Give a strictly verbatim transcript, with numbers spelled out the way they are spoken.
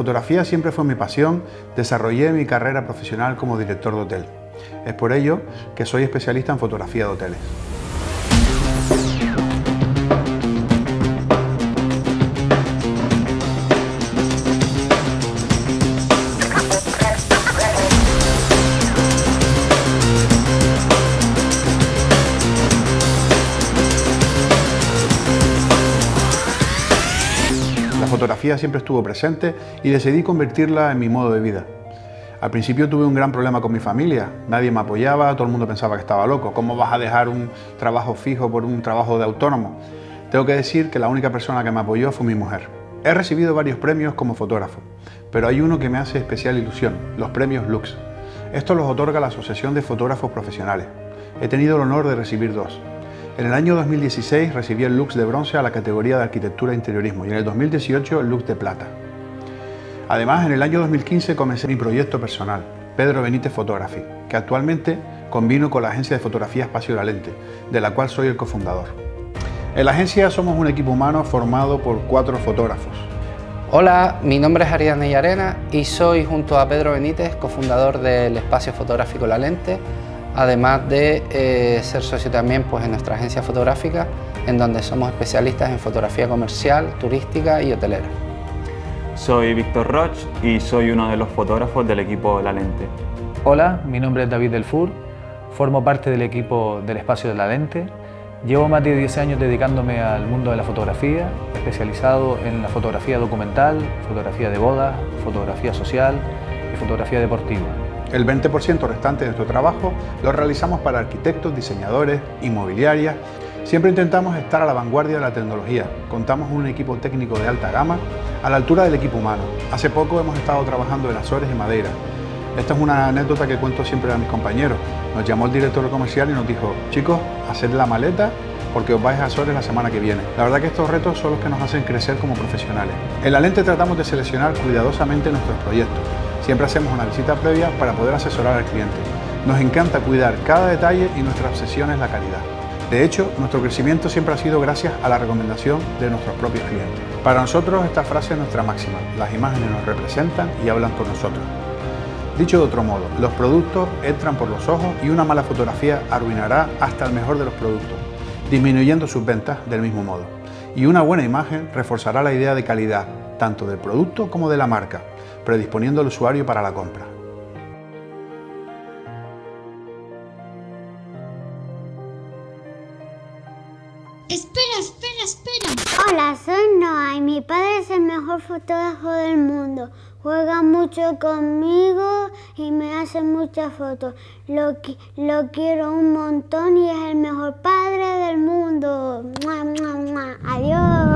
fotografía siempre fue mi pasión, desarrollé mi carrera profesional como director de hotel. Es por ello que soy especialista en fotografía de hoteles. La fotografía siempre estuvo presente y decidí convertirla en mi modo de vida. Al principio tuve un gran problema con mi familia, nadie me apoyaba, todo el mundo pensaba que estaba loco. ¿Cómo vas a dejar un trabajo fijo por un trabajo de autónomo? Tengo que decir que la única persona que me apoyó fue mi mujer. He recibido varios premios como fotógrafo, pero hay uno que me hace especial ilusión, los premios Lux. Estos los otorga la Asociación de Fotógrafos Profesionales. He tenido el honor de recibir dos. En el año dos mil dieciséis recibí el Lux de bronce a la categoría de arquitectura e interiorismo y en el dos mil dieciocho el Lux de plata. Además, en el año dos mil quince comencé mi proyecto personal, Pedro Benítez Photography, que actualmente combino con la agencia de fotografía Espacio La Lente, de la cual soy el cofundador. En la agencia somos un equipo humano formado por cuatro fotógrafos. Hola, mi nombre es Ariadne Llarena y soy junto a Pedro Benítez cofundador del Espacio Fotográfico La Lente, además de eh, ser socio también pues, en nuestra agencia fotográfica, en donde somos especialistas en fotografía comercial, turística y hotelera. Soy Víctor Roch y soy uno de los fotógrafos del equipo La Lente. Hola, mi nombre es David Delfour, formo parte del equipo del Espacio de La Lente. Llevo más de diez años dedicándome al mundo de la fotografía, especializado en la fotografía documental, fotografía de bodas, fotografía social y fotografía deportiva. El veinte por ciento restante de nuestro trabajo lo realizamos para arquitectos, diseñadores, inmobiliarias. Siempre intentamos estar a la vanguardia de la tecnología. Contamos con un equipo técnico de alta gama a la altura del equipo humano. Hace poco hemos estado trabajando en Azores y Madeira. Esta es una anécdota que cuento siempre a mis compañeros. Nos llamó el director comercial y nos dijo: chicos, haced la maleta porque os vais a Azores la semana que viene. La verdad que estos retos son los que nos hacen crecer como profesionales. En La Lente tratamos de seleccionar cuidadosamente nuestros proyectos. Siempre hacemos una visita previa para poder asesorar al cliente. Nos encanta cuidar cada detalle y nuestra obsesión es la calidad. De hecho, nuestro crecimiento siempre ha sido gracias a la recomendación de nuestros propios clientes. Para nosotros esta frase es nuestra máxima. Las imágenes nos representan y hablan por nosotros. Dicho de otro modo, los productos entran por los ojos y una mala fotografía arruinará hasta el mejor de los productos, disminuyendo sus ventas del mismo modo. Y una buena imagen reforzará la idea de calidad, tanto del producto como de la marca, predisponiendo al usuario para la compra. Espera, espera, espera. Hola, soy Noah y mi padre es el mejor fotógrafo del mundo. Juega mucho conmigo y me hace muchas fotos. Lo, lo quiero un montón y es el mejor padre del mundo. ¡Mua, mua, mua! Adiós.